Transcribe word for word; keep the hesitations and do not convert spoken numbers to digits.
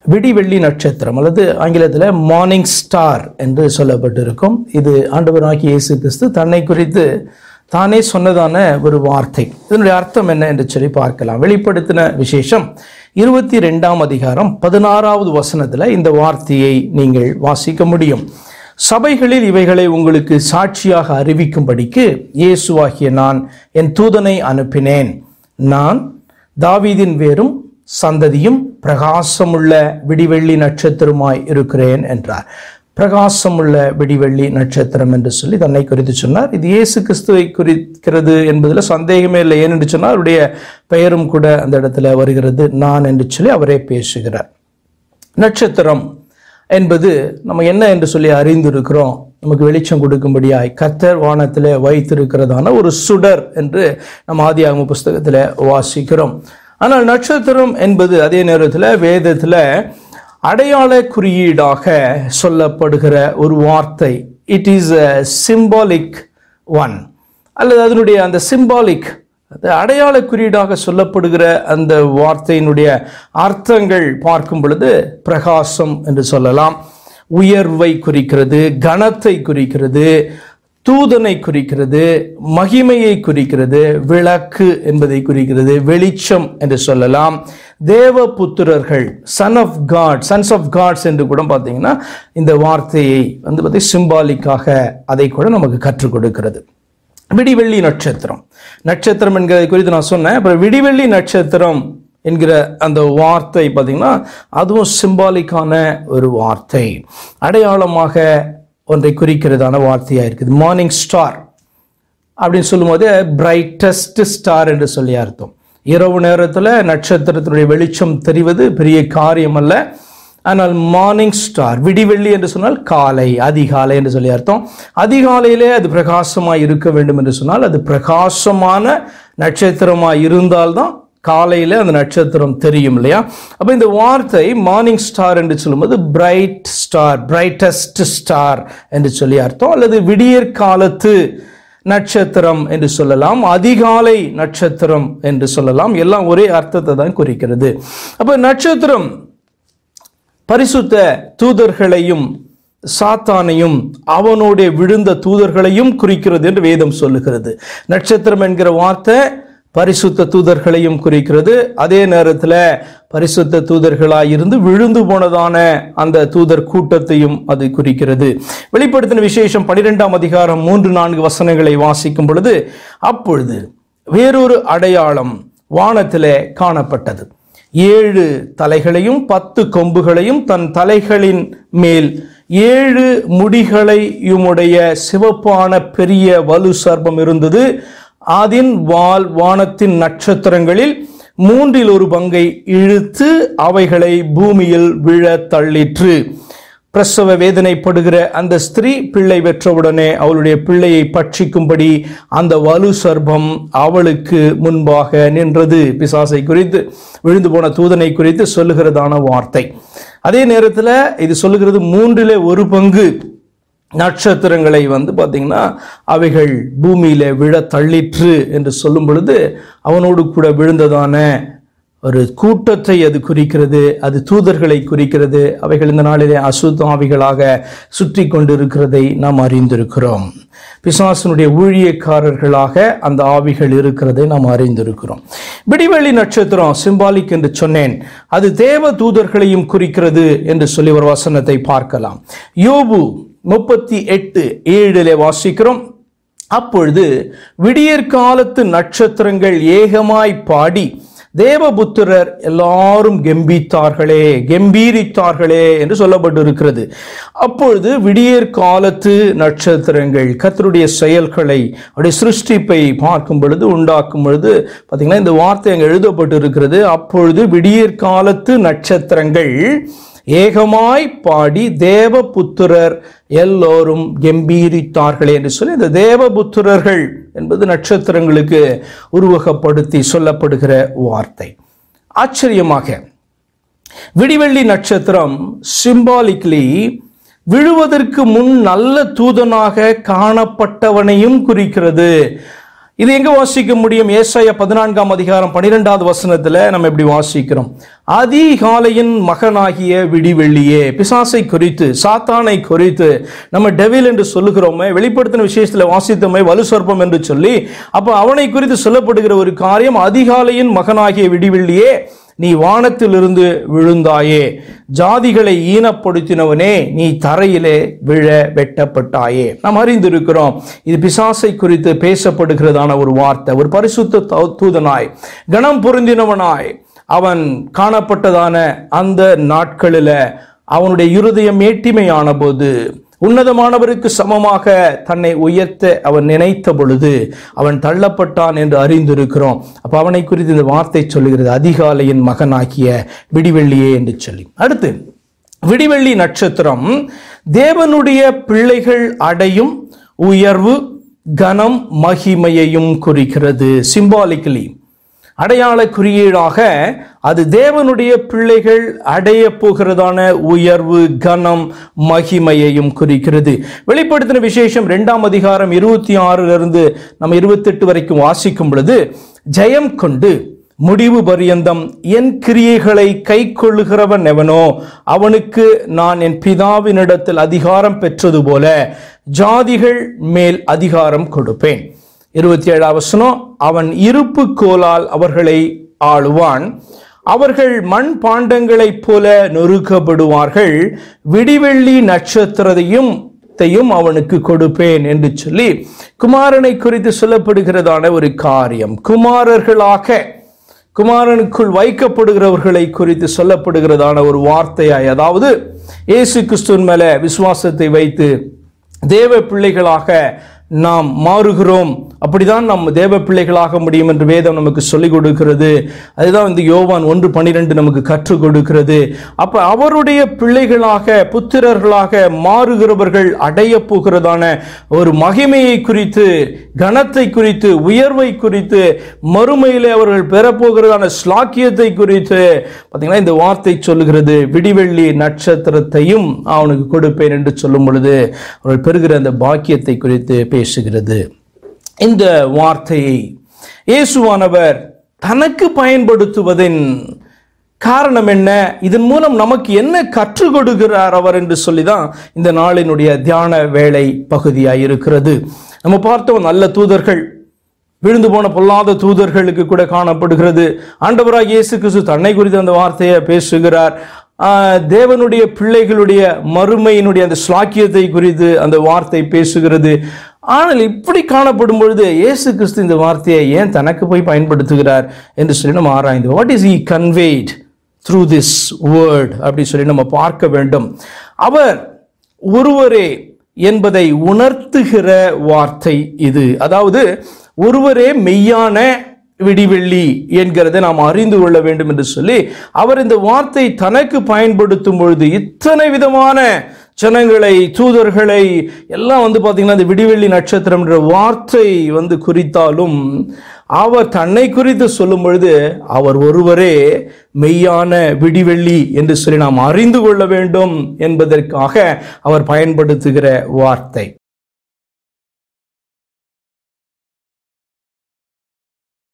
விடிவெள்ளி நட்சத்திரம் அல்லது ஆங்கிலத்தில் மார்னிங் ஸ்டார் என்று சொல்லப்பட்டிருக்கும். இது ஆண்டவராகிய இயேசு கிறிஸ்து தன்னை குறித்து தானே சொன்னதான ஒரு வார்த்தை. இதனுடைய அர்த்தம் என்ன என்று சொல்லி பார்க்கலாம். வெளிப்படுத்தின விசேஷம் இருபத்தி ரெண்டாம் அதிகாரம் பதினாறாவது வசனத்தில் இந்த வார்த்தையை நீங்கள் வாசிக்க முடியும். சபைகளில் இவைகளை உங்களுக்கு சாட்சியாக அறிவிக்கும்படிக்கு இயேசுவாகிய நான் என் தூதனை அனுப்பினேன். நான் தாவீதின் வேரும் சந்ததியும் பிரகாசமுள்ள விடிவெள்ளி நட்சத்திரமாய் இருக்கிறேன் என்றார். பிரகாசமுள்ள விடிவெள்ளி நட்சத்திரம் என்று சொல்லி தன்னை குறித்து சொன்னார். இது இயேசு கிறிஸ்துவை குறிக்கிறது என்பதில் சந்தேகமே இல்லை. ஏனென்று சொன்னால் அவருடைய பெயரும் கூட அந்த இடத்துல வருகிறது, நான் என்று சொல்லி அவரே பேசுகிறார். நட்சத்திரம் என்பது நம்ம என்ன என்று சொல்லி அறிந்திருக்கிறோம். நமக்கு வெளிச்சம் கொடுக்கும்படியாய் கர்த்தர் வானத்தில் வைத்திருக்கிறதான ஒரு சுடர் என்று நம்ம ஆதியாகம புஸ்தகத்தில் வாசிக்கிறோம். ஆனால் நட்சத்திரம் என்பது அதே நேரத்தில் வேதத்தில் அடையாள குறியீடாக சொல்லப்படுகிற ஒரு வார்த்தை. It is a symbolic one, அல்லது அதனுடைய அந்த சிம்பாலிக் அடையாள குறியீடாக சொல்லப்படுகிற அந்த வார்த்தையினுடைய அர்த்தங்கள் பார்க்கும் பொழுது பிரகாசம் என்று சொல்லலாம், உயர்வை குறிக்கிறது, கனத்தை குறிக்கிறது, தூதனை குறிக்கிறது, மகிமையை குறிக்கிறது, விளக்கு என்பதை குறிக்கிறது, வெளிச்சம் என்று சொல்லலாம், தேவ புத்திரர்கள், son of God, sons of gods என்று கூட பார்த்தீங்கன்னா இந்த வார்த்தையை வந்து பார்த்தீங்கன்னா சிம்பாலிக்காக அதை கூட நமக்கு கற்றுக் கொடுக்கிறது. விடிவெள்ளி நட்சத்திரம் நட்சத்திரம் என்கிறதை குறித்து நான் சொன்னேன். அப்புறம் விடிவெள்ளி நட்சத்திரம் என்கிற அந்த வார்த்தை பார்த்தீங்கன்னா அதுவும் சிம்பாலிக்கான ஒரு வார்த்தை, அடையாளமாக ஒன்றை குறிக்கிறதான வார்த்தையாக இருக்குது. மார்னிங் ஸ்டார் அப்படின்னு சொல்லும்போது பிரைட்டஸ்ட் ஸ்டார் என்று சொல்லி அர்த்தம். இரவு நேரத்தில் நட்சத்திரத்தினுடைய வெளிச்சம் தெரிவது பெரிய காரியம் அல்ல. ஆனால் மார்னிங் ஸ்டார், விடிவெள்ளி என்று சொன்னால் காலை, அதிகாலை என்று சொல்லி அர்த்தம். அதிகாலையிலே அது பிரகாசமாக இருக்க வேண்டும் என்று சொன்னால் அது பிரகாசமான நட்சத்திரமாக இருந்தால்தான் காலையில் அந்த நட்சத்திரம் தெரியும் இல்லையா? அப்போ இந்த வார்த்தை மார்னிங் ஸ்டார் என்று சொல்லும்போது பிரைட் ஸ்டார், பிரைட்டஸ்ட் ஸ்டார் என்று சொல்லி அர்த்தம். அல்லது விடியற் காலத்து நட்சத்திரம் என்று சொல்லலாம், அதிகாலை நட்சத்திரம் என்று சொல்லலாம். எல்லாம் ஒரே அர்த்தத்தை தான் குறிக்கிறது. அப்போ நட்சத்திரம் பரிசுத்த தூதர்களையும் சாத்தானையும் அவனுடைய விழுந்த தூதர்களையும் குறிக்கிறது என்று வேதம் சொல்லுகிறது. நட்சத்திரம் என்கிற வார்த்தை பரிசுத்த தூதர்களையும் குறிக்கிறது. அதே நேரத்தில் பரிசுத்த தூதர்களாய் இருந்து விழுந்து போனதான அந்த தூதர் கூட்டத்தையும் அது குறிக்கிறது. வெளிப்படுத்தின விசேஷம் பனிரெண்டாம் அதிகாரம் மூன்று நான்கு வசனங்களை வாசிக்கும் பொழுது, அப்பொழுது வேறொரு அடையாளம் வானத்திலே காணப்பட்டது. ஏழு தலைகளையும் பத்து கொம்புகளையும் தன் தலைகளின் மேல் ஏழு முடிகளையுமுடைய சிவப்பான பெரிய வலு சர்ப்பம் இருந்தது. அதன் வால் வானத்தின் நட்சத்திரங்களில் மூன்றில் ஒரு பங்கை இழுத்து அவைகளை பூமியில் விழ தள்ளிற்று. பிரசவ வேதனைப்படுகிற அந்த ஸ்திரீ பிள்ளை பெற்றவுடனே அவளுடைய பிள்ளையை பட்சிக்கும்படி அந்த வலு சர்ப்பம் அவளுக்கு முன்பாக நின்றது. பிசாசை குறித்து, விழுந்து போன தூதனை குறித்து சொல்லுகிறதான வார்த்தை. அதே நேரத்தில் இது சொல்லுகிறது மூன்றிலே ஒரு பங்கு நட்சத்திரங்களை வந்து பார்த்தீங்கன்னா அவைகள் பூமியில விழ தள்ளிற்று என்று சொல்லும் பொழுது அவனோடு கூட விழுந்ததான ஒரு கூட்டத்தை அது குறிக்கிறது. அது தூதர்களை குறிக்கிறது. அவைகள் இந்த நாளிலே அசுத்த ஆவிகளாக சுற்றி கொண்டிருக்கிறதை நாம் அறிந்திருக்கிறோம். பிசாசனுடைய ஊழியக்காரர்களாக அந்த ஆவிகள் இருக்கிறதை நாம் அறிந்திருக்கிறோம். விடிவெள்ளி நட்சத்திரம் சிம்பாலிக் என்று சொன்னேன். அது தேவ தூதர்களையும் குறிக்கிறது என்று சொல்லி ஒரு வசனத்தை பார்க்கலாம். யோபு முப்பத்தி எட்டு ஏழிலே வாசிக்கிறோம். அப்பொழுது விடியற்காலத்து நட்சத்திரங்கள் ஏகமாய் பாடி தேவபுத்திரர் எல்லாரும் கெம்பித்தார்களே கெம்பீரித்தார்களே என்று சொல்லப்பட்டிருக்கிறது. அப்பொழுது விடியற் காலத்து நட்சத்திரங்கள் கர்த்தருடைய செயல்களை, அவருடைய சிருஷ்டிப்பை பார்க்கும் பொழுது, உண்டாக்கும் பொழுது பார்த்தீங்கன்னா இந்த வார்த்தை அங்கே எழுதப்பட்டு இருக்கிறது. அப்பொழுது விடியற் காலத்து நட்சத்திரங்கள் ஏகமாய் பாடி தேவபுத்திரர் எல்லோரும் கெம்பீரித்தார்களே என்று சொல்லி இந்த தேவபுத்திரர்கள் என்பது நட்சத்திரங்களுக்கு உருவகப்படுத்தி சொல்லப்படுகிற வார்த்தை. ஆச்சரியமாக விடிவெள்ளி நட்சத்திரம் சிம்பாலிக்லி விழுவதற்கு முன் நல்ல தூதனாக காணப்பட்டவனையும் குறிக்கிறது. இது எங்க வாசிக்க முடியும்? ஏசாயா பதினான்காம் அதிகாரம் பனிரெண்டாவது வசனத்துல நம்ம எப்படி வாசிக்கிறோம்? அதிகாலையின் மகனாகிய விடிவெள்ளியே. பிசாசை குறித்து, சாத்தானை குறித்து நம்ம டெவில் என்று சொல்லுகிறோமே, வெளிப்படுத்தின விசேஷத்துல வாசித்தோமே வலு சொற்பம் என்று சொல்லி, அப்ப அவனை குறித்து சொல்லப்படுகிற ஒரு காரியம், அதிகாலையின் மகனாகிய விடிவெள்ளியே, நீ வானத்திலிருந்து விழுந்தாயே, ஜாதிகளை ஈனப்படுத்தினவனே, நீ தரையிலே விழ வெட்டப்பட்டாயே. நாம் அறிந்திருக்கிறோம், இது பிசாசை குறித்து பேசப்படுகிறதான ஒரு வார்த்தை. ஒரு பரிசுத்த தூதனாய், கணம் பொருந்தினவனாய் அவன் காணப்பட்டதான அந்த நாட்களில அவனுடைய இருதயம் மேட்டிமையான போது, உன்னதமானவருக்கு சமமாக தன்னை உயர்த்த அவன் நினைத்த பொழுது அவன் தள்ளப்பட்டான் என்று அறிந்திருக்கிறோம். அப்ப அவனை குறித்து இந்த வார்த்தை சொல்லுகிறது, அதிகாலையின் மகனாகிய விடிவெள்ளியே என்று சொல்லி. அடுத்து, விடிவெள்ளி நட்சத்திரம் தேவனுடைய பிள்ளைகள் அடையும் உயர்வு, கனம், மகிமையையும் குறிக்கிறது. சிம்பாலிக்கலி, அடையாள குறியீடாக அது தேவனுடைய பிள்ளைகள் அடைய போகிறதான உயர்வு, கனம், மகிமையையும் குறிக்கிறது. வெளிப்படுத்தின விசேஷம் இரண்டாம் அதிகாரம் இருபத்தி ஆறுல இருந்து நம்ம இருபத்தி எட்டு வரைக்கும் வாசிக்கும் பொழுது, ஜெயம் கொண்டு முடிவு பரியந்தம் என் கிரியைகளை கை கொள்ளுகிறவன் எவனோ அவனுக்கு நான் என் பிதாவினிடத்தில் அதிகாரம் பெற்றது போல ஜாதிகள் மேல் அதிகாரம் கொடுப்பேன். இருபத்தி ஏழாம் வசனம், அவன் இருப்பு கோலால் அவர்களை ஆளுவான், அவர்கள் மண் பாண்டங்களைப் போல நொறுக்கப்படுவார்கள், விடிவெள்ளி நட்சத்திரத்தையும் அவனுக்கு கொடுப்பேன் என்று சொல்லி குமாரனை குறித்து சொல்லப்படுகிறதான ஒரு காரியம். குமாரர்களாக குமாரனுக்குள் வைக்கப்படுகிறவர்களை குறித்து சொல்லப்படுகிறதான ஒரு வார்த்தையாய், அதாவது இயேசு கிறிஸ்துவின் மேல விசுவாசத்தை வைத்து தேவ பிள்ளைகளாக நாம் மாறுகிறோம். அப்படிதான் நாம் தேவ பிள்ளைகளாக முடியும் என்று வேதம் நமக்கு சொல்லிக் கொடுக்கிறது. அதுதான் இந்த யோவான் ஒன்று பனிரெண்டு நமக்கு கற்றுக் கொடுக்கிறது. அப்ப அவருடைய பிள்ளைகளாக, புத்திரர்களாக மாறுகிறவர்கள் அடைய போகிறதான ஒரு மகிமையை குறித்து, கனத்தை குறித்து, உயர்வை குறித்து, மறுமையிலே அவர்கள் பெறப்போகிறதான ஸ்லாக்கியத்தை குறித்து பார்த்தீங்கன்னா இந்த வார்த்தை சொல்லுகிறது, விடிவெள்ளி நட்சத்திரத்தையும் அவனுக்கு கொடுப்பேன் என்று சொல்லும் பொழுது அவர்கள் பெறுகிற அந்த பாக்கியத்தை குறித்து பேசுகிறது. இந்த வார்த்தையை இயேசுவானவர் தனக்கு பயன்படுத்துவதின் காரணம் என்ன, இதன் மூலம் நமக்கு என்ன கற்றுக் கொடுக்கிறார் அவர் என்று சொல்லிதான் இந்த நாளினுடைய தியான வேளை பகுதியாக இருக்கிறது. நம்ம பார்த்தோம், நல்ல தூதர்கள், விழுந்து போன பொல்லாத தூதர்களுக்கு கூட காணப்படுகிறது. ஆண்டவராகிய இயேசு கிறிஸ்து தன்னை குறித்து அந்த வார்த்தையை பேசுகிறார். தேவனுடைய பிள்ளைகளுடைய மறுமையினுடைய அந்த ஸ்லாக்கியத்தை குறித்து அந்த வார்த்தை பேசுகிறது. ஆனால் இப்படி காணப்படும் பொழுது இயேசு கிறிஸ்து இந்த வார்த்தையை ஏன் தனக்கு போய் பயன்படுத்துகிறார் என்று சொல்லி நம்ம ஆராய்ந்து, what is he conveyed through this word அப்படி சொல்லி நம்ம பார்க்க வேண்டும். அவர் ஒருவரே என்பதை உணர்த்துகிற வார்த்தை இது. அதாவது ஒருவரே மெய்யான விடிவெள்ளி என்கிறதை நாம் அறிந்து கொள்ள வேண்டும் என்று சொல்லி அவர் இந்த வார்த்தை தனக்கு பயன்படுத்தும் பொழுது இத்தனை விதமான ஜனங்களை, தூதர்களை எல்லாம் வந்து பார்த்தீங்கன்னா இந்த விடிவெள்ளி நட்சத்திரம் என்ற வார்த்தை வந்து குறித்தாலும் அவர் தன்னை குறித்து சொல்லும் பொழுது அவர் ஒருவரே மெய்யான விடிவெள்ளி என்று சொல்லி நாம் அறிந்து கொள்ள வேண்டும் என்பதற்காக அவர் பயன்படுத்துகிற வார்த்தை.